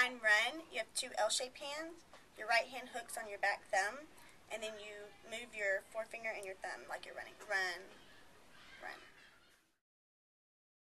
sign run, you have two L-shaped hands. Your right hand hooks on your back thumb, and then you move your forefinger and your thumb like you're running. Run, run.